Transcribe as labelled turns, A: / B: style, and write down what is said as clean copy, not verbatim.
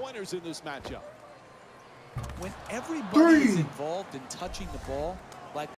A: three-pointers in this matchup.
B: When everybody is involved in touching the ball, like